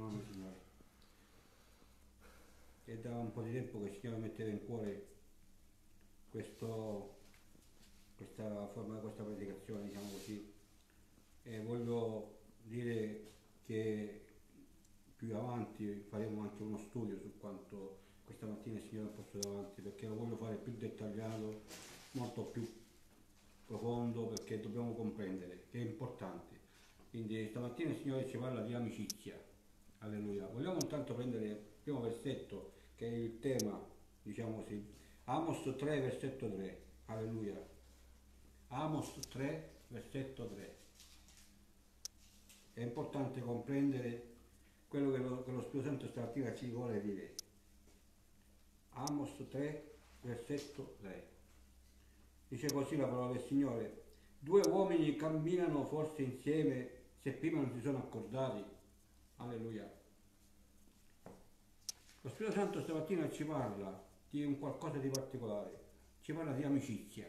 nome, Signore. È da un po' di tempo che il Signore metteva in cuore questa forma, questa predicazione, diciamo così. E voglio dire che più avanti faremo anche uno studio su quanto questa mattina il Signore ha posto davanti, perché lo voglio fare più dettagliato, molto più profondo, perché dobbiamo comprendere che è importante. Quindi stamattina il Signore ci parla di amicizia. Alleluia. Vogliamo intanto prendere il primo versetto, che è il tema, diciamo così. Amos 3, versetto 3. Alleluia. Amos 3, versetto 3. È importante comprendere quello che lo Spirito Santo stamattina ci vuole dire. Amos 3, versetto 3. Dice così la parola del Signore: due uomini camminano forse insieme se prima non si sono accordati. Alleluia. Lo Spirito Santo stamattina ci parla di un qualcosa di particolare, ci parla di amicizia.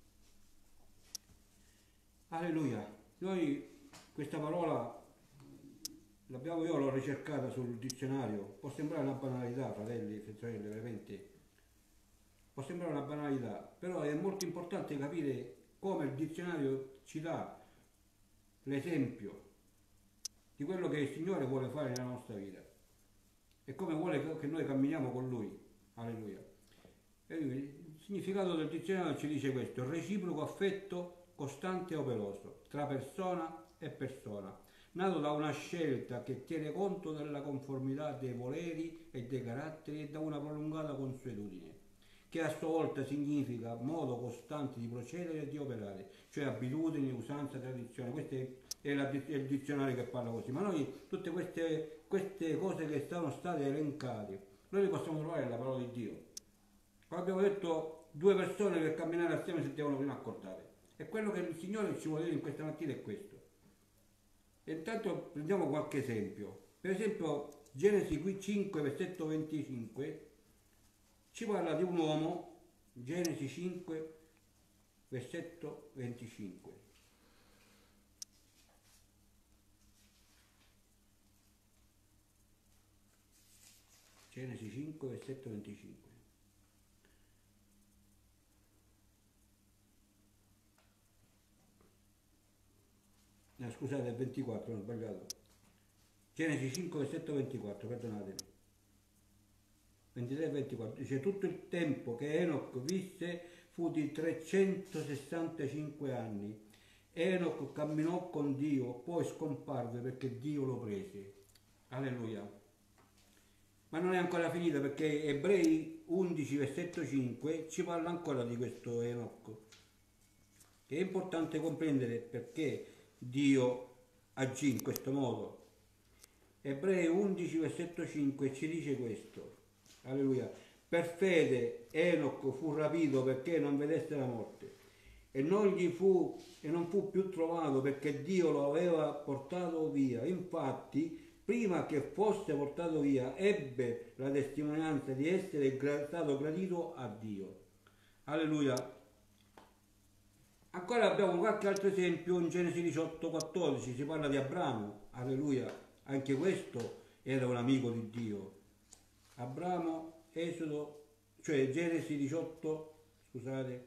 Alleluia. Noi questa parola io l'ho ricercata sul dizionario. Può sembrare una banalità, fratelli e sorelle, veramente. Può sembrare una banalità, però è molto importante capire come il dizionario ci dà l'esempio di quello che il Signore vuole fare nella nostra vita e come vuole che noi camminiamo con Lui. Alleluia. Il significato del dizionario ci dice questo: reciproco affetto costante e operoso tra persona e persona, nato da una scelta che tiene conto della conformità dei voleri e dei caratteri e da una prolungata consuetudine, che a sua volta significa modo costante di procedere e di operare, cioè abitudini, usanza, tradizione. Questo è il dizionario che parla così, ma noi tutte queste cose che sono state elencate, noi le possiamo trovare nella parola di Dio. Come abbiamo detto, due persone per camminare assieme si devono prima accordare. E quello che il Signore ci vuole dire in questa mattina è questo. E intanto prendiamo qualche esempio. Per esempio, Genesi 5, versetto 25, ci parla di un uomo, Genesi 5, versetto 25. Genesi 5, versetto 25. No, scusate, è 24, ho sbagliato. Genesi 5, versetto 24, perdonatemi. 23 e 24. Dice: tutto il tempo che Enoch visse fu di 365 anni. Enoch camminò con Dio, poi scomparve perché Dio lo prese. Alleluia. Ma non è ancora finita, perché Ebrei 11, versetto 5 ci parla ancora di questo Enoch. È importante comprendere perché Dio agì in questo modo. Ebrei 11, versetto 5 ci dice questo. Alleluia. Per fede Enoch fu rapito perché non vedesse la morte e non fu più trovato perché Dio lo aveva portato via. Infatti, prima che fosse portato via, ebbe la testimonianza di essere stato gradito a Dio. Alleluia. Ancora abbiamo qualche altro esempio in Genesi 18, 14, si parla di Abramo. Alleluia. Anche questo era un amico di Dio. Abramo, Esodo, cioè Genesi 18, scusate,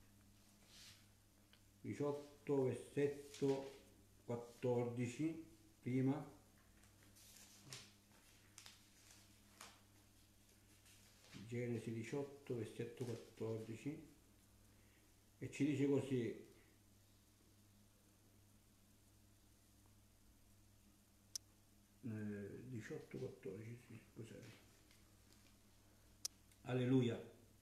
18, versetto 14, prima. Genesi 18, versetto 14, e ci dice così: 18, 14, sì, scusate. Alleluia.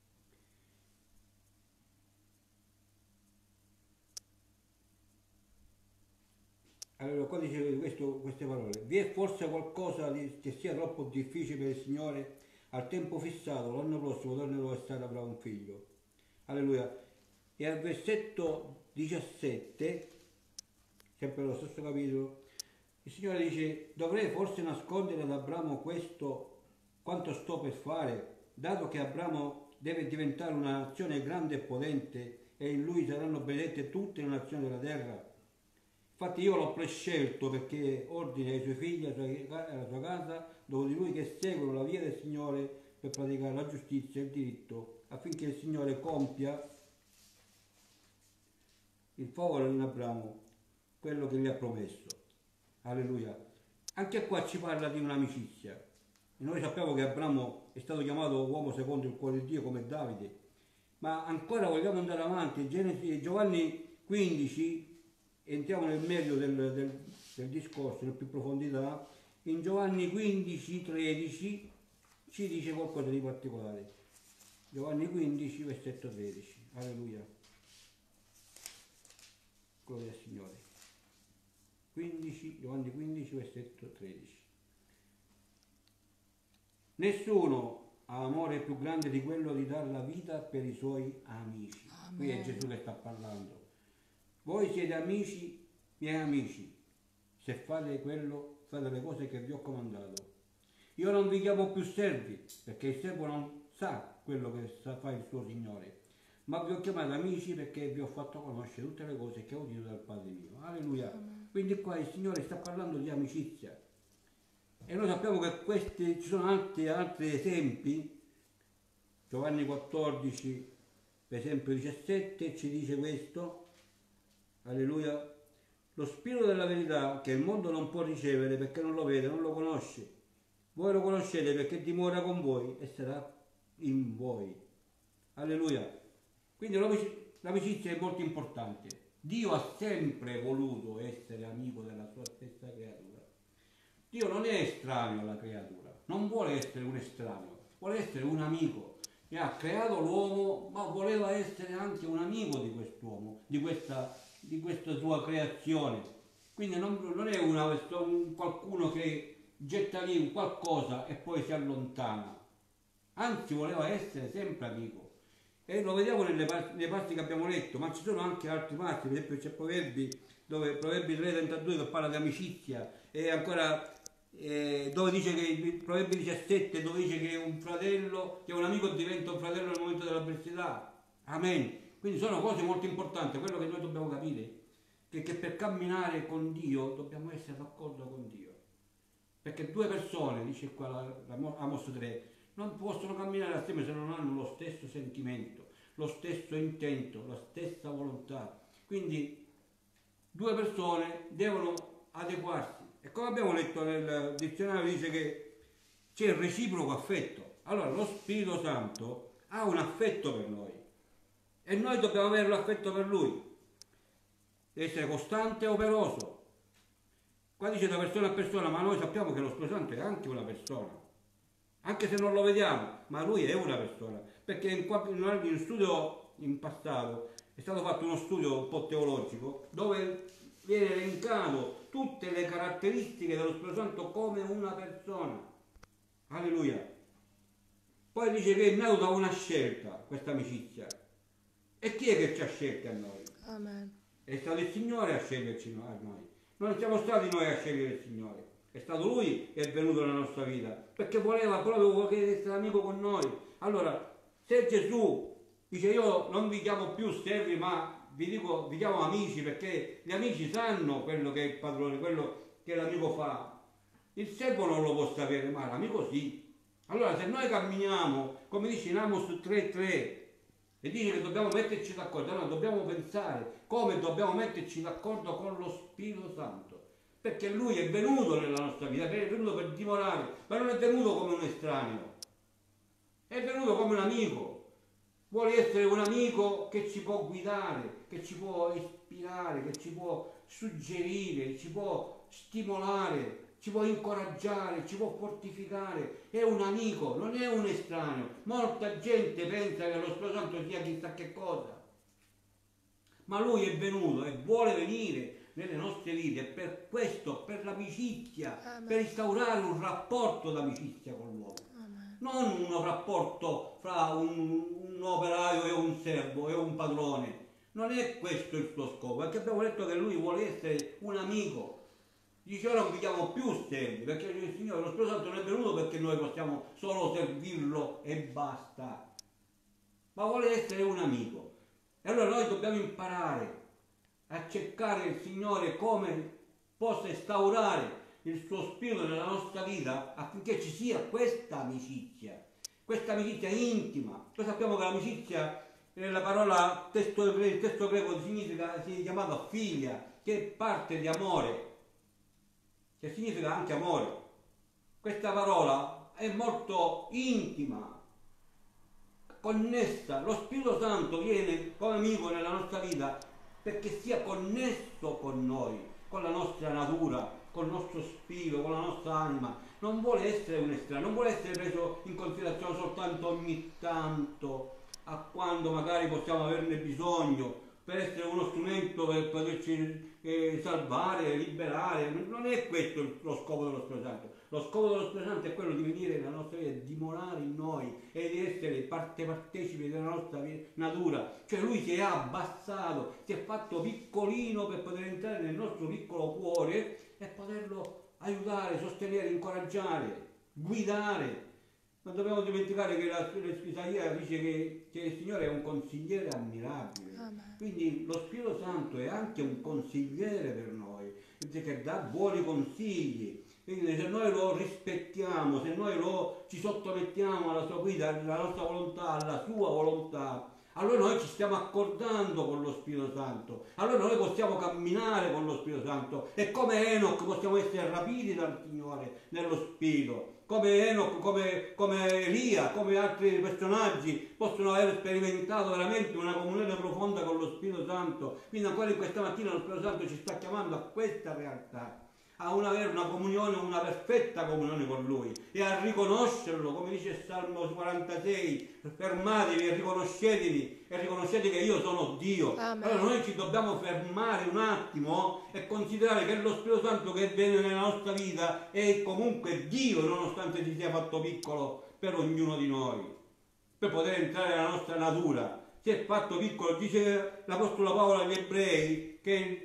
Allora, qua dice queste parole: vi è forse qualcosa che sia troppo difficile per il Signore? Al tempo fissato, l'anno prossimo tornerò e Sara avrà un figlio. Alleluia. E al versetto 17, sempre lo stesso capitolo, il Signore dice: dovrei forse nascondere ad Abramo questo, quanto sto per fare, dato che Abramo deve diventare una nazione grande e potente e in lui saranno benedette tutte le nazioni della terra. Infatti io l'ho prescelto perché ordini ai suoi figli e alla sua casa, dopo di lui, che seguono la via del Signore per praticare la giustizia e il diritto, affinché il Signore compia il favore in Abramo, quello che gli ha promesso. Alleluia. Anche qua ci parla di un'amicizia. E noi sappiamo che Abramo è stato chiamato uomo secondo il cuore di Dio come Davide, ma ancora vogliamo andare avanti. Giovanni 15, entriamo nel merito del discorso, in più profondità. In Giovanni 15, 13 ci dice qualcosa di particolare. Giovanni 15, versetto 13. Alleluia. Gloria al Signore. Giovanni 15, versetto 13. Nessuno ha amore più grande di quello di dare la vita per i suoi amici. Amen. Qui è Gesù che sta parlando. Voi siete amici, miei amici, se fate le cose che vi ho comandato. Io non vi chiamo più servi, perché il servo non sa quello che fa il suo Signore, ma vi ho chiamato amici perché vi ho fatto conoscere tutte le cose che ho udito dal Padre mio. Alleluia. Amen. Quindi qua il Signore sta parlando di amicizia. E noi sappiamo che ci sono altri esempi. Giovanni 14, per esempio 17, ci dice questo. Alleluia. Lo spirito della verità che il mondo non può ricevere perché non lo vede, non lo conosce. Voi lo conoscete perché dimora con voi e sarà in voi. Alleluia. Quindi l'amicizia è molto importante. Dio ha sempre voluto essere amico della sua stessa creatura. Dio non è estraneo alla creatura, non vuole essere un estraneo, vuole essere un amico. E ha creato l'uomo, ma voleva essere anche un amico di quest'uomo, di questa sua creazione. Quindi non è qualcuno che getta lì un qualcosa e poi si allontana. Anzi, voleva essere sempre amico. E lo vediamo nei passi che abbiamo letto, ma ci sono anche altri passi. Per esempio c'è Proverbi 3:32 che parla di amicizia, e ancora dove dice che Proverbi 17, dove dice che un fratello, che un amico diventa un fratello nel momento dell'avversità. Amen. Quindi sono cose molto importanti. Quello che noi dobbiamo capire che per camminare con Dio dobbiamo essere d'accordo con Dio, perché due persone, dice qua Amos 3, non possono camminare assieme se non hanno lo stesso sentimento, lo stesso intento, la stessa volontà. Quindi due persone devono adeguarsi. E come abbiamo letto nel dizionario, dice che c'è il reciproco affetto. Allora lo Spirito Santo ha un affetto per noi e noi dobbiamo avere l'affetto per Lui. Deve essere costante e operoso. Qua dice da persona a persona, ma noi sappiamo che lo Spirito Santo è anche una persona, anche se non lo vediamo, ma Lui è una persona. Perché in studio in passato è stato fatto uno studio un po' teologico dove viene elencato tutte le caratteristiche dello Spirito Santo come una persona. Alleluia. Poi dice che è nato da una scelta questa amicizia. E chi è che ci ha scelti a noi? Amen. È stato il Signore a sceglierci a noi. Non siamo stati noi a scegliere il Signore. È stato Lui che è venuto nella nostra vita perché voleva proprio essere amico con noi. Allora, se Gesù dice io non vi chiamo più servi, ma vi chiamo amici, perché gli amici sanno quello che è il padrone, quello che l'amico fa. Il servo non lo può sapere, ma l'amico sì. Allora se noi camminiamo, come dice in Amos 3:3, e dice che dobbiamo metterci d'accordo, allora dobbiamo pensare come dobbiamo metterci d'accordo con lo Spirito Santo, perché Lui è venuto nella nostra vita, è venuto per dimorare, ma non è venuto come un estraneo, è venuto come un amico. Vuole essere un amico che ci può guidare, che ci può ispirare, che ci può suggerire, ci può stimolare, ci può incoraggiare, ci può fortificare. È un amico, non è un estraneo. Molta gente pensa che lo Spirito Santo sia chissà che cosa, ma Lui è venuto e vuole venire nelle nostre vite per questo, per l'amicizia, Amen. Per instaurare un rapporto d'amicizia con l'uomo. Non un rapporto fra un operaio e un servo e un padrone. Non è questo il suo scopo, perché abbiamo detto che Lui vuole essere un amico. Dice ora non vi chiamo più servi, perché il Signore, lo Spirito Santo non è venuto perché noi possiamo solo servirlo e basta, ma vuole essere un amico. E allora noi dobbiamo imparare a cercare il Signore come possa instaurare il suo spirito nella nostra vita affinché ci sia questa amicizia intima. Noi sappiamo che l'amicizia nella parola il testo greco significa, si è chiamato filia, che è parte di amore, che significa anche amore. Questa parola è molto intima, connessa. Lo Spirito Santo viene come amico nella nostra vita perché sia connesso con noi, con la nostra natura, con il nostro spirito, con la nostra anima. Non vuole essere un estraneo, non vuole essere preso in considerazione soltanto ogni tanto, a quando magari possiamo averne bisogno, per essere uno strumento per poterci salvare, liberare. Non è questo lo scopo dello Spirito Santo. Lo scopo dello Spirito Santo è quello di venire nella nostra vita, di dimorare in noi e di essere partecipi della nostra natura. Cioè lui si è abbassato, si è fatto piccolino per poter entrare nel nostro piccolo cuore e poterlo aiutare, sostenere, incoraggiare, guidare. Non dobbiamo dimenticare che Isaia dice che il Signore è un consigliere ammirabile. Amen. Quindi lo Spirito Santo è anche un consigliere per noi, che dà buoni consigli. Quindi se noi lo rispettiamo, se noi ci sottomettiamo alla sua guida, alla nostra volontà, alla sua volontà, allora noi ci stiamo accordando con lo Spirito Santo, allora noi possiamo camminare con lo Spirito Santo e come Enoch possiamo essere rapiti dal Signore nello Spirito, come Enoch, come Elia, come altri personaggi possono aver sperimentato veramente una comunione profonda con lo Spirito Santo. Quindi ancora in questa mattina lo Spirito Santo ci sta chiamando a questa realtà, a avere una comunione, una perfetta comunione con Lui e a riconoscerlo, come dice il Salmo 46, fermatevi e riconoscete che io sono Dio. Amen. Allora noi ci dobbiamo fermare un attimo e considerare che lo Spirito Santo che viene nella nostra vita è comunque Dio, nonostante si sia fatto piccolo per ognuno di noi, per poter entrare nella nostra natura. Si è fatto piccolo, dice l'Apostolo Paolo agli Ebrei, che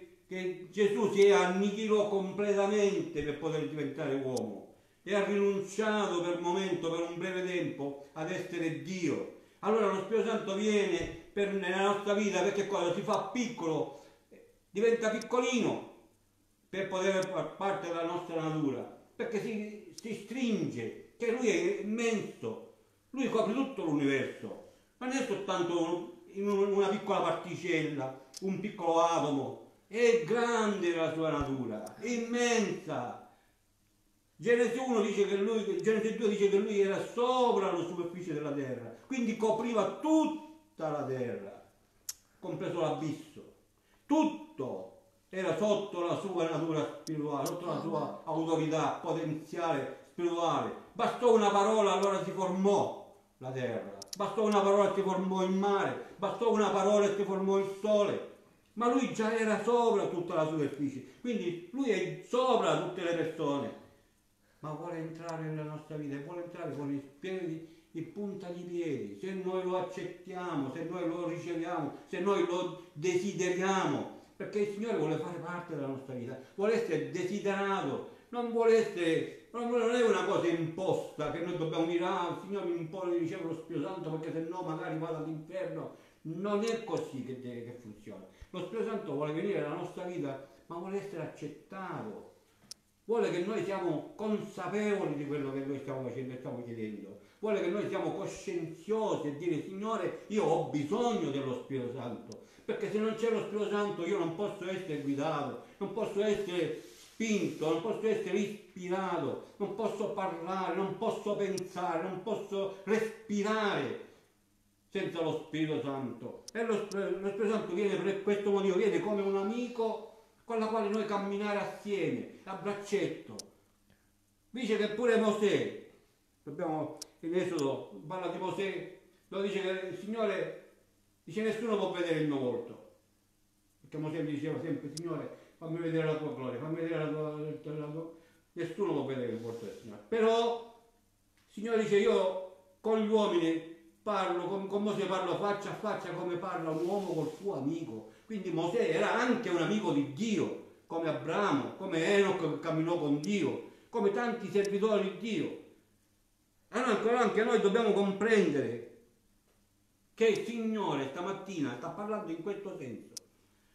Gesù si annichilò completamente per poter diventare uomo e ha rinunciato per un breve tempo ad essere Dio. Allora lo Spirito Santo viene nella nostra vita perché cosa? Si fa piccolo, diventa piccolino per poter far parte della nostra natura, perché si stringe, che Lui è immenso, Lui copre tutto l'universo, non è soltanto in una piccola particella, un piccolo atomo. È grande la sua natura, è immensa. Genesi 2 dice che lui era sopra la superficie della terra, quindi copriva tutta la terra, compreso l'abisso. Tutto era sotto la sua natura spirituale, sotto la sua autorità potenziale spirituale. Bastò una parola, allora si formò la terra. Bastò una parola e si formò il mare. Bastò una parola e si formò il sole. Ma lui già era sopra tutta la superficie, quindi lui è sopra tutte le persone, ma vuole entrare nella nostra vita e vuole entrare con i piedi in punta di piedi, se noi lo accettiamo, se noi lo riceviamo, se noi lo desideriamo, perché il Signore vuole fare parte della nostra vita, vuole essere desiderato, non è una cosa imposta che noi dobbiamo dire, il Signore mi impone di ricevere lo Spirito Santo perché se no magari vado all'inferno. Non è così che funziona. Lo Spirito Santo vuole venire nella nostra vita, ma vuole essere accettato. Vuole che noi siamo consapevoli di quello che noi stiamo facendo e stiamo chiedendo. Vuole che noi siamo coscienziosi e dire: Signore, io ho bisogno dello Spirito Santo, perché se non c'è lo Spirito Santo io non posso essere guidato, non posso essere spinto, non posso essere ispirato, non posso parlare, non posso pensare, non posso respirare senza lo Spirito Santo. E lo Spirito Santo viene per questo motivo, viene come un amico con la quale noi camminare assieme, a braccetto. Dice che pure Mosè, in Esodo parla di Mosè, dove dice che il Signore dice: nessuno può vedere il mio volto, perché Mosè diceva sempre: Signore, fammi vedere la tua gloria, fammi vedere la tua... Nessuno può vedere il volto del Signore, però il Signore dice: io con gli uomini parlo, con Mosè parlo faccia a faccia come parla un uomo col suo amico. Quindi Mosè era anche un amico di Dio, come Abramo, come Enoch che camminò con Dio, come tanti servitori di Dio. Allora anche noi dobbiamo comprendere che il Signore stamattina sta parlando in questo senso.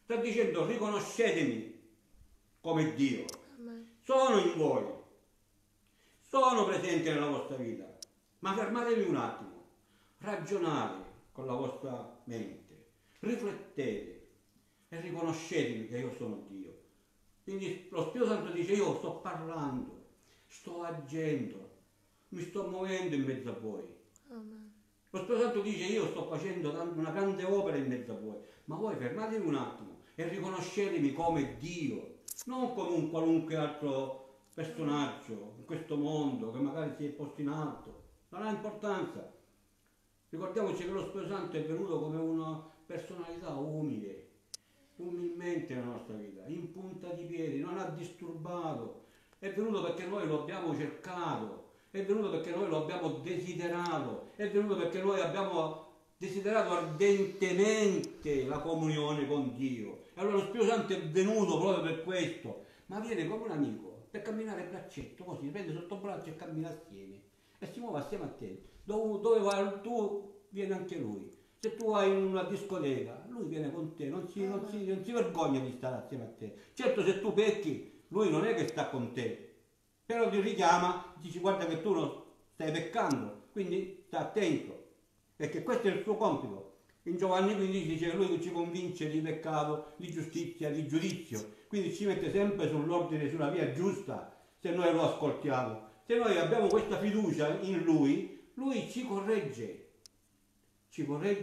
sta dicendo riconoscetemi come Dio, Amen. sono in voi, sono presente nella vostra vita, ma fermatevi un attimo, ragionate con la vostra mente, riflettete e riconoscetemi che io sono Dio. Quindi lo Spirito Santo dice: io sto parlando, sto agendo, mi sto muovendo in mezzo a voi. Amen. Lo Spirito Santo dice: io sto facendo una grande opera in mezzo a voi, ma voi fermatevi un attimo e riconoscetemi come Dio, non come un qualunque altro personaggio in questo mondo che magari si è posto in alto. Non ha importanza. Ricordiamoci che lo Spirito Santo è venuto come una personalità umile, umilmente nella nostra vita, in punta di piedi, non ha disturbato. È venuto perché noi lo abbiamo cercato, è venuto perché noi lo abbiamo desiderato, è venuto perché noi abbiamo desiderato ardentemente la comunione con Dio. E allora lo Spirito Santo è venuto proprio per questo, ma viene come un amico, per camminare a braccetto, così, prende sotto il braccio e cammina assieme, e si muove assieme a te. Dove vai tu, viene anche lui. Se tu vai in una discoteca, lui viene con te, non si vergogna di stare assieme a te. Certo, se tu pecchi, lui non è che sta con te, però ti richiama, dici: guarda che tu non stai peccando, quindi sta attento, perché questo è il suo compito. In Giovanni 15 dice che lui ci convince di peccato, di giustizia, di giudizio, quindi ci mette sempre sull'ordine, sulla via giusta, se noi lo ascoltiamo. Se noi abbiamo questa fiducia in lui, lui ci corregge, ci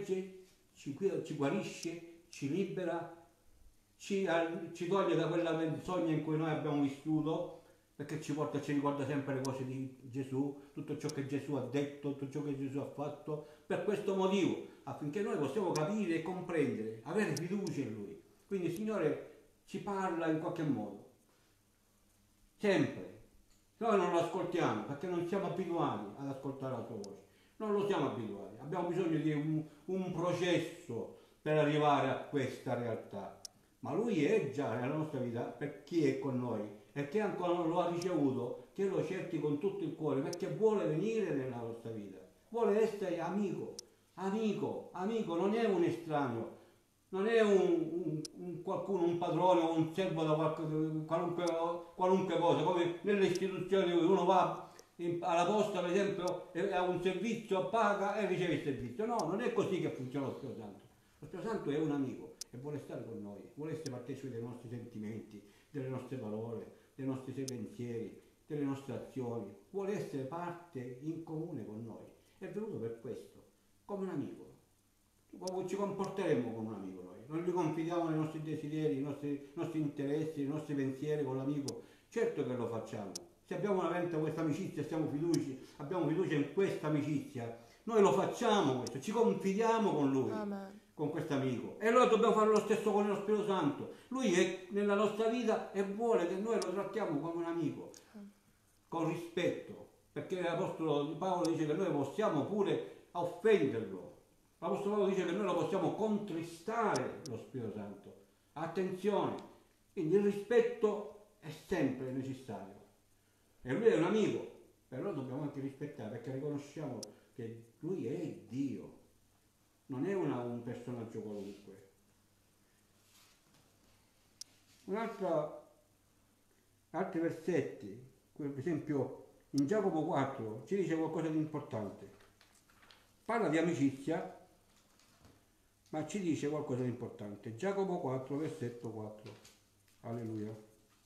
guarisce, ci libera, ci toglie da quella menzogna in cui noi abbiamo vissuto, perché ci ricorda sempre le cose di Gesù, tutto ciò che Gesù ha detto, tutto ciò che Gesù ha fatto, per questo motivo, affinché noi possiamo capire e comprendere, avere fiducia in lui. Quindi il Signore ci parla in qualche modo, sempre. Noi non lo ascoltiamo perché non siamo abituati ad ascoltare la sua voce, non lo siamo abituati, abbiamo bisogno di un processo per arrivare a questa realtà, ma lui è già nella nostra vita per chi è con noi e che ancora non lo ha ricevuto, che lo cerchi con tutto il cuore, perché vuole venire nella nostra vita, vuole essere amico, non è un estraneo, non è qualcuno, un padrone o un servo da qualunque cosa, come nelle istituzioni dove uno va alla posta, per esempio, e ha un servizio, paga e riceve il servizio. No, non è così che funziona lo Spirito Santo. Lo Spirito Santo è un amico e vuole stare con noi, vuole essere partecipe dei nostri sentimenti, delle nostre parole, dei nostri pensieri, delle nostre azioni, vuole essere parte in comune con noi. È venuto per questo, come un amico. Ci comporteremo come un amico noi, non gli confidiamo nei nostri desideri, i nostri interessi, i nostri pensieri con l'amico. Certo che lo facciamo. Se abbiamo veramente questa amicizia, abbiamo fiducia in questa amicizia, noi lo facciamo questo, ci confidiamo con lui. Amen. Con questo amico, e allora dobbiamo fare lo stesso con lo Spirito Santo. Lui è nella nostra vita e vuole che noi lo trattiamo come un amico, con rispetto, perché l'Apostolo Paolo dice che noi possiamo pure offenderlo. L'Apostolo Paolo dice che noi lo possiamo contristare, lo Spirito Santo. Attenzione, quindi il rispetto è sempre necessario. E lui è un amico, però dobbiamo anche rispettare, perché riconosciamo che lui è Dio, non è un personaggio qualunque. Altri versetti, per esempio in Giacomo 4 ci dice qualcosa di importante. Parla di amicizia, ma ci dice qualcosa di importante. Giacomo 4, versetto 4. Alleluia.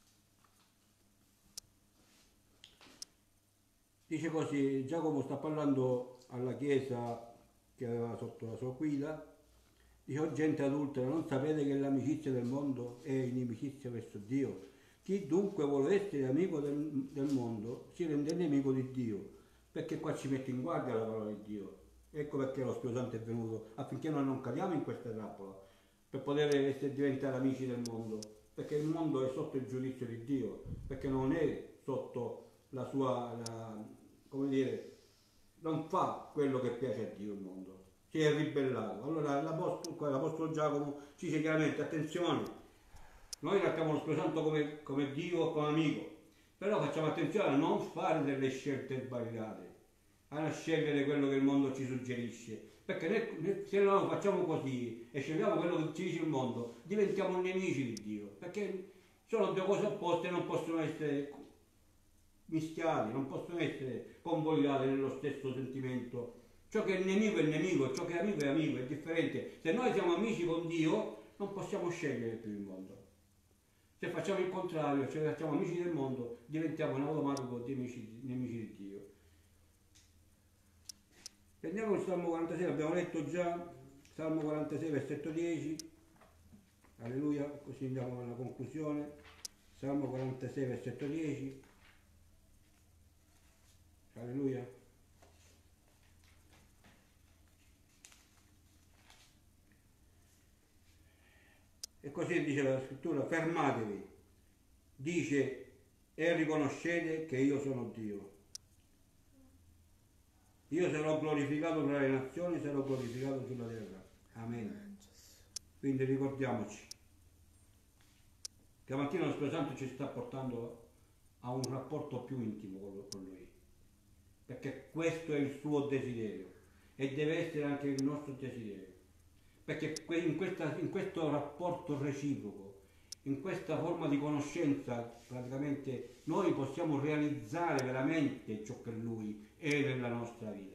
Dice così, Giacomo sta parlando alla chiesa che aveva sotto la sua guida, dice: "O gente adultera, non sapete che l'amicizia del mondo è inimicizia verso Dio? Chi dunque vuole essere amico del mondo si rende nemico di Dio", perché qua ci mette in guardia la parola di Dio. Ecco perché lo Spirito Santo è venuto, affinché noi non cadiamo in questa trappola, per poter diventare amici del mondo, perché il mondo è sotto il giudizio di Dio, perché non è sotto la sua, come dire, non fa quello che piace a Dio il mondo, si è ribellato. Allora l'Apostolo Giacomo ci dice chiaramente: attenzione, noi trattiamo lo Spirito Santo come Dio, come amico, però facciamo attenzione a non fare delle scelte sbagliate, a non scegliere quello che il mondo ci suggerisce, Perché se noi facciamo così e scegliamo quello che ci dice il mondo, diventiamo nemici di Dio, perché sono due cose opposte e non possono essere mischiati, non possono essere convogliati nello stesso sentimento. Ciò che è nemico, ciò che è amico, è differente. Se noi siamo amici con Dio, non possiamo scegliere più il mondo. Se facciamo il contrario, se facciamo amici del mondo, diventiamo in automatico nemici di Dio. Prendiamo il Salmo 46, abbiamo letto già, Salmo 46, versetto 10, alleluia, così andiamo alla conclusione. Salmo 46, versetto 10, alleluia. E così dice la scrittura: fermatevi, dice, e riconoscete che io sono Dio. Io sarò glorificato tra le nazioni, sarò glorificato sulla terra. Amen. Quindi ricordiamoci che la mattina lo Spirito Santo ci sta portando a un rapporto più intimo con Lui, perché questo è il suo desiderio e deve essere anche il nostro desiderio, perché in questo rapporto reciproco, in questa forma di conoscenza, praticamente noi possiamo realizzare veramente ciò che Lui è nella nostra vita.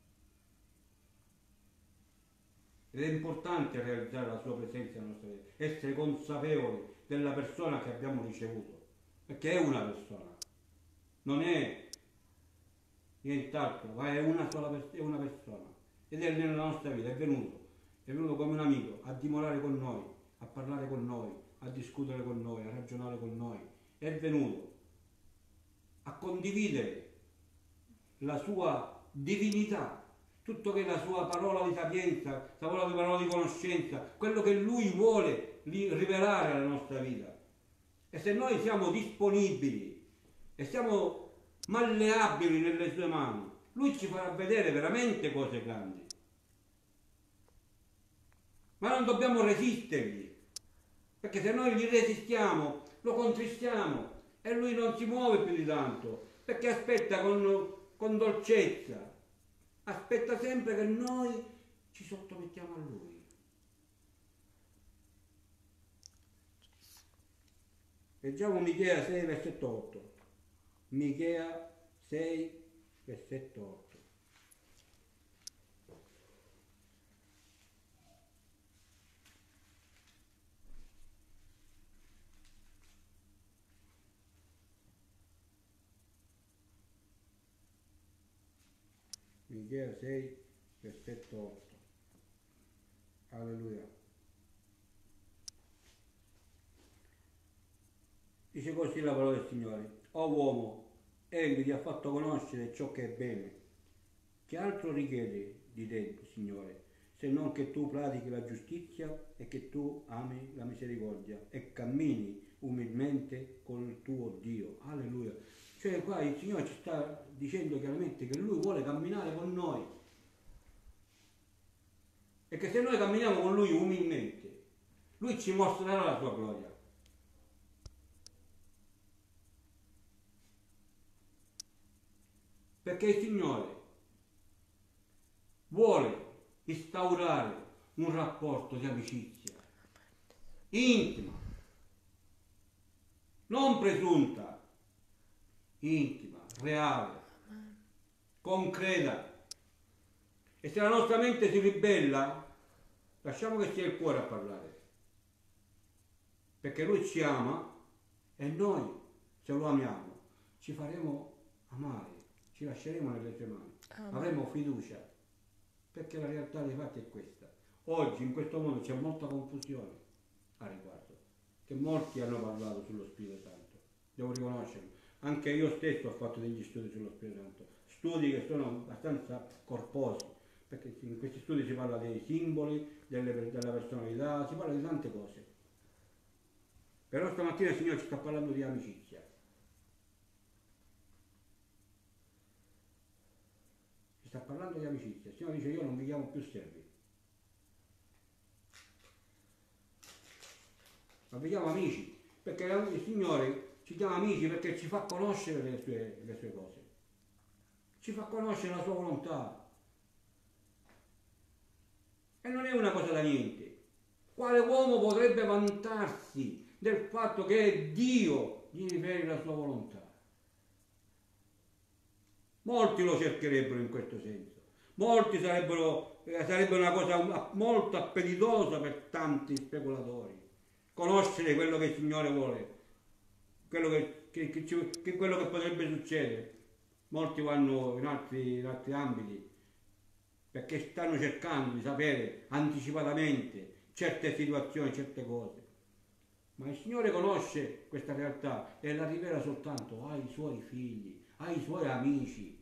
Ed è importante realizzare la sua presenza nella nostra vita, essere consapevoli della persona che abbiamo ricevuto, perché è una persona, non è nient'altro, ma è una persona, ed è nella nostra vita, è venuto come un amico a dimorare con noi, a parlare con noi, a discutere con noi, a ragionare con noi, è venuto a condividere la sua divinità, tutto che è la sua parola di sapienza, la parola di conoscenza, quello che Lui vuole rivelare alla nostra vita. E se noi siamo disponibili e siamo malleabili nelle sue mani, Lui ci farà vedere veramente cose grandi. Ma non dobbiamo resistergli, perché se noi gli resistiamo, lo contristiamo e Lui non si muove più di tanto, perché aspetta con dolcezza, aspetta sempre che noi ci sottomettiamo a Lui. Leggiamo Michea 6, versetto 8. Michea 6, versetto 8. Michea 6, versetto 8. Alleluia. Dice così la parola del Signore: o uomo, egli ti ha fatto conoscere ciò che è bene. Che altro richiede di te, Signore, se non che tu pratichi la giustizia e che tu ami la misericordia e cammini umilmente con il tuo Dio. Alleluia. Cioè qua il Signore ci sta dicendo chiaramente che Lui vuole camminare con noi e che se noi camminiamo con Lui umilmente, Lui ci mostrerà la sua gloria. Perché il Signore vuole instaurare un rapporto di amicizia intima, non presunta, intima, reale, concreta. E se la nostra mente si ribella, lasciamo che sia il cuore a parlare, perché Lui ci ama e noi, se lo amiamo, ci faremo amare, ci lasceremo nelle sue mani, avremo fiducia, perché la realtà dei fatti è questa. Oggi in questo mondo c'è molta confusione a riguardo, che molti hanno parlato sullo Spirito Santo, devo riconoscerlo. Anche io stesso ho fatto degli studi sullo Spirito Santo, studi che sono abbastanza corposi, perché in questi studi si parla dei simboli, della personalità, si parla di tante cose. Però stamattina il Signore ci sta parlando di amicizia. Ci sta parlando di amicizia. Il Signore dice: io non vi chiamo più servi, ma vi chiamo amici, perché il Signore ci chiama amici perché ci fa conoscere le sue cose, ci fa conoscere la sua volontà. E non è una cosa da niente. Quale uomo potrebbe vantarsi del fatto che è Dio gli riveli la sua volontà? Molti lo cercherebbero in questo senso. Molti sarebbe una cosa molto appetitosa per tanti speculatori. Conoscere quello che il Signore vuole, quello quello che potrebbe succedere. Molti vanno in altri ambiti perché stanno cercando di sapere anticipatamente certe situazioni, certe cose. Ma il Signore conosce questa realtà e la rivela soltanto ai suoi figli, ai suoi amici.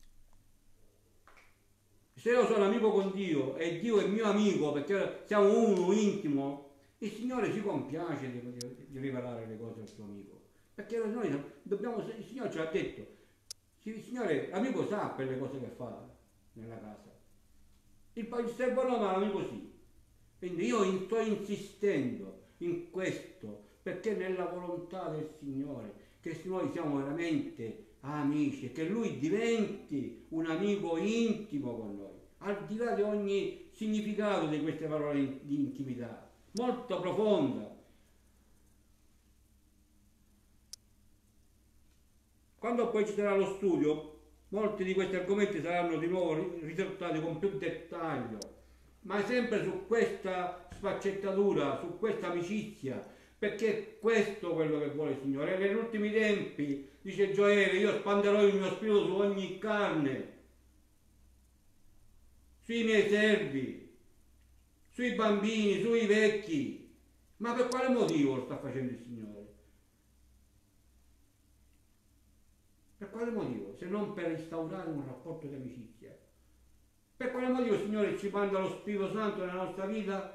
Se io sono amico con Dio e Dio è mio amico perché siamo uno intimo, il Signore si compiace di rivelare le cose al suo amico. Perché noi dobbiamo, il Signore ce l'ha detto, il Signore, l'amico sa quelle cose che fa nella casa. Il servo no, ma l'amico sì. Quindi io sto insistendo in questo perché nella volontà del Signore, che noi siamo veramente amici e che Lui diventi un amico intimo con noi, al di là di ogni significato di queste parole di intimità, molto profonda. Quando poi ci sarà lo studio, molti di questi argomenti saranno di nuovo ritrattati con più dettaglio, ma sempre su questa sfaccettatura, su questa amicizia, perché questo è quello che vuole il Signore. E negli ultimi tempi, dice Gioele, io spanderò il mio spirito su ogni carne, sui miei servi, sui bambini, sui vecchi. Ma per quale motivo lo sta facendo il Signore? Per quale motivo? Se non per instaurare un rapporto di amicizia. Per quale motivo il Signore ci manda lo Spirito Santo nella nostra vita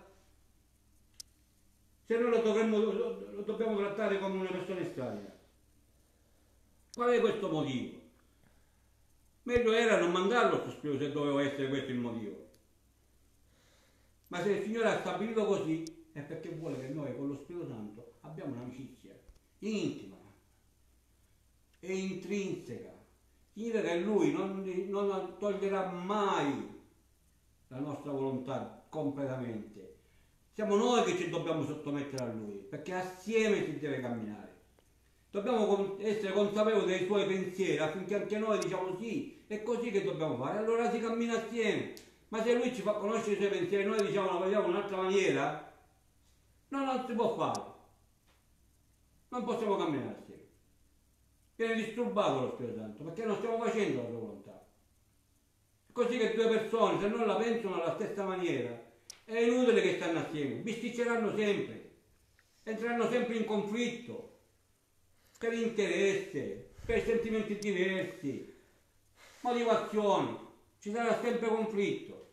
se noi lo dobbiamo trattare come una persona estranea? Qual è questo motivo? Meglio era non mandarlo questo Spirito se doveva essere questo il motivo. Ma se il Signore ha stabilito così è perché vuole che noi con lo Spirito Santo abbiamo un'amicizia intima e intrinseca. Significa che Lui non toglierà mai la nostra volontà completamente. Siamo noi che ci dobbiamo sottomettere a Lui, perché assieme si deve camminare. Dobbiamo essere consapevoli dei Suoi pensieri affinché anche noi diciamo sì, è così che dobbiamo fare. Allora si cammina assieme. Ma se Lui ci fa conoscere i Suoi pensieri e noi diciamo la vogliamo in un'altra maniera, non si può fare. Non possiamo camminare assieme. Viene disturbato lo Spirito Santo perché non stiamo facendo la sua volontà. Così che due persone, se non la pensano alla stessa maniera, è inutile che stanno assieme, bisticceranno sempre, entreranno sempre in conflitto, per interesse, per sentimenti diversi, motivazioni, ci sarà sempre conflitto.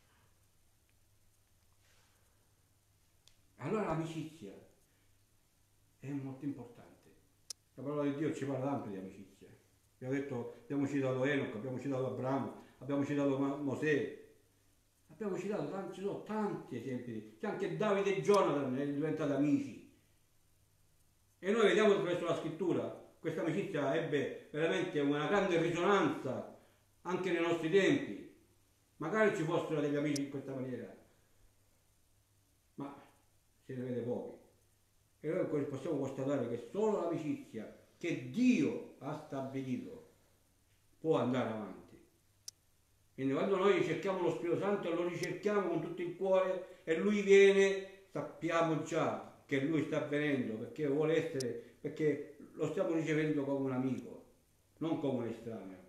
Allora l'amicizia è molto importante. La parola di Dio ci parla tanto di amicizia. Abbiamo detto, abbiamo citato Enoch, abbiamo citato Abramo, abbiamo citato Mosè, abbiamo citato tanti, ci sono tanti esempi, c'è anche Davide e Jonathan sono diventati amici. E noi vediamo attraverso la scrittura, questa amicizia ebbe veramente una grande risonanza anche nei nostri tempi. Magari ci fossero degli amici in questa maniera, ma se ne vede pochi. E noi possiamo constatare che solo l'amicizia che Dio ha stabilito può andare avanti. Quindi quando noi cerchiamo lo Spirito Santo e lo ricerchiamo con tutto il cuore e Lui viene, sappiamo già che Lui sta venendo perché vuole essere, perché lo stiamo ricevendo come un amico, non come un estraneo.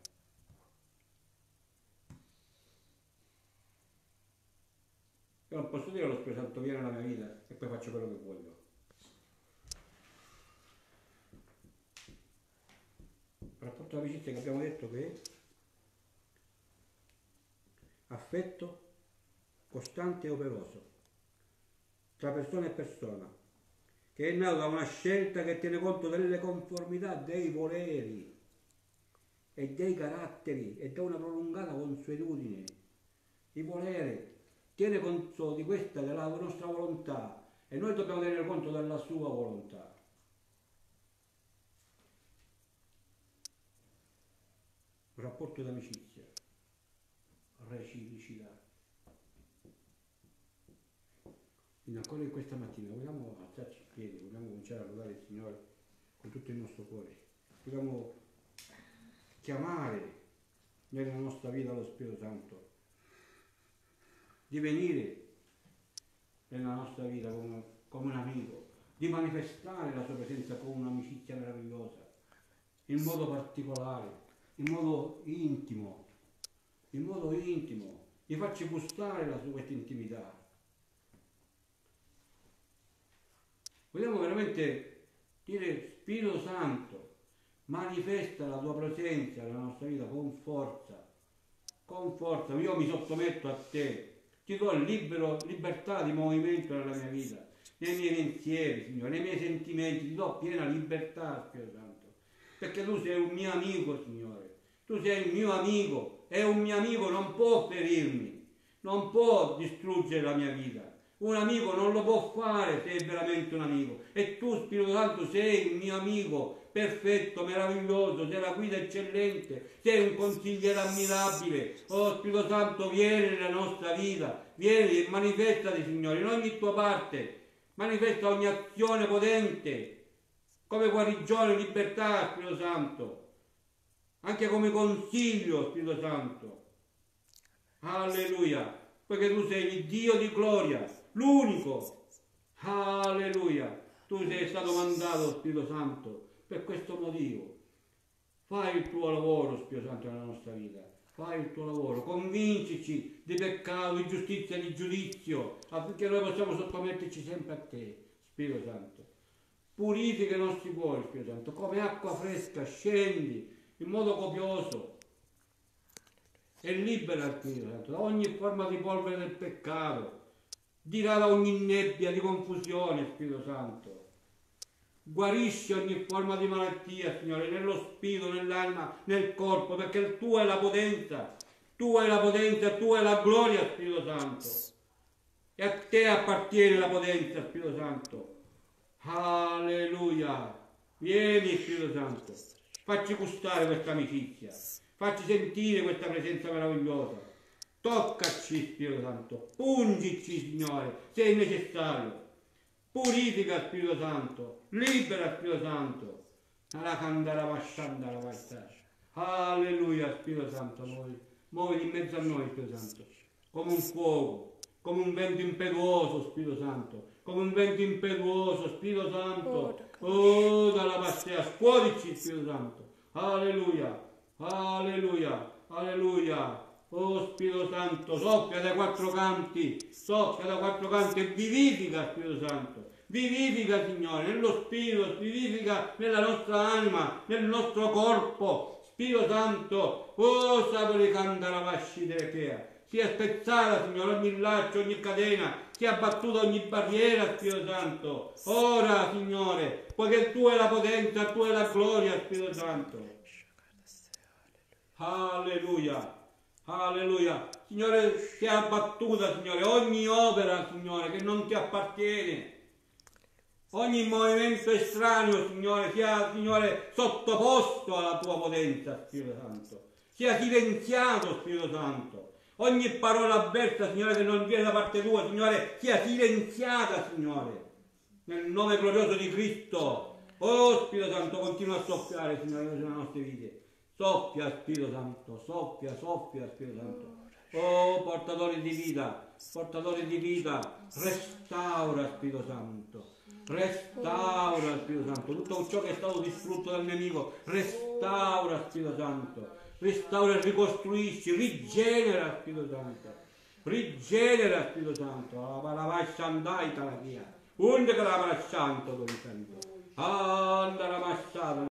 Io non posso dire lo Spirito Santo viene nella mia vita e poi faccio quello che voglio. Il rapporto di amicizia che abbiamo detto che è affetto costante e operoso tra persona e persona, che è nato da una scelta che tiene conto delle conformità dei voleri e dei caratteri e da una prolungata consuetudine. Il volere tiene conto di questa, della nostra volontà, e noi dobbiamo tenere conto della sua volontà. Un rapporto d'amicizia, reciprocità. Quindi ancora in questa mattina vogliamo alzarci in piedi, vogliamo cominciare a lodare il Signore con tutto il nostro cuore. Vogliamo chiamare nella nostra vita lo Spirito Santo, di venire nella nostra vita come un amico, di manifestare la sua presenza con un'amicizia meravigliosa, in modo particolare, in modo intimo, di farci gustare questa intimità. Vogliamo veramente dire: Spirito Santo, manifesta la tua presenza nella nostra vita con forza, io mi sottometto a te, ti do libertà di movimento nella mia vita, nei miei pensieri, Signore, nei miei sentimenti, ti do piena libertà, Spirito Santo, perché tu sei un mio amico, Signore, tu sei un mio amico, e un mio amico non può ferirmi, non può distruggere la mia vita. Un amico non lo può fare se è veramente un amico. E tu, Spirito Santo, sei un mio amico perfetto, meraviglioso, sei la guida eccellente, sei un consigliere ammirabile. Oh Spirito Santo, vieni nella nostra vita, vieni e manifestati, Signore, in ogni tua parte, manifesta ogni azione potente, come guarigione, libertà, Spirito Santo, anche come consiglio, Spirito Santo. Alleluia, perché tu sei il Dio di gloria, l'unico. Alleluia, tu sei stato mandato, Spirito Santo, per questo motivo. Fai il tuo lavoro, Spirito Santo, nella nostra vita, fai il tuo lavoro, convincici di peccato, di giustizia, di giudizio, affinché noi possiamo sottometterci sempre a te, Spirito Santo. Purifica i nostri cuori, Spirito Santo, come acqua fresca, scendi in modo copioso e libera il Spirito Santo da ogni forma di polvere del peccato, dirada ogni nebbia di confusione, Spirito Santo. Guarisci ogni forma di malattia, Signore, nello spirito, nell'anima, nel corpo, perché tu hai la potenza, tu hai la gloria, Spirito Santo. E a te appartiene la potenza, Spirito Santo. Alleluia. Vieni, Spirito Santo, facci gustare questa amicizia, facci sentire questa presenza meravigliosa. Toccaci, Spirito Santo, pungici, Signore, se è necessario. Purifica, Spirito Santo, libera, Spirito Santo. Alleluia, Spirito Santo, muoviti in mezzo a noi, Spirito Santo, come un fuoco, come un vento impetuoso, Spirito Santo, come un vento impetuoso, Spirito Santo. Oh, dalla pastea, scuotici, Spirito Santo. Alleluia, alleluia, alleluia. Oh Spirito Santo, soffia dai quattro canti e vivifica, Spirito Santo. Vivifica, Signore, nello spirito, vivifica nella nostra anima, nel nostro corpo. Spirito Santo, oh sapere candara vasci dell'Echea. Sia spezzata, Signore, ogni laccio, ogni catena, sia abbattuta ogni barriera, Spirito Santo. Ora, Signore, poiché tu hai la potenza, tu hai la gloria, Spirito Santo. Alleluia. Alleluia, Signore, sia abbattuta, Signore, ogni opera, Signore, che non ti appartiene, ogni movimento estraneo, Signore, sia, Signore, sottoposto alla tua potenza, Spirito Santo, sia silenziato, Spirito Santo, ogni parola avversa, Signore, che non viene da parte tua, Signore, sia silenziata, Signore, nel nome glorioso di Cristo. Oh Spirito Santo, continua a soffiare, Signore, nelle nostre vite. Soffia, Spirito Santo, soffia, Spirito Santo. Oh, portatori di vita, restaura, Spirito Santo. Restaura, Spirito Santo. Tutto ciò che è stato distrutto dal nemico, restaura, Spirito Santo. Restaura e ricostruisci, rigenera, Spirito Santo. Rigenera, Spirito Santo. La vai sandai, la via. Unde che la santo, Santo. Andare a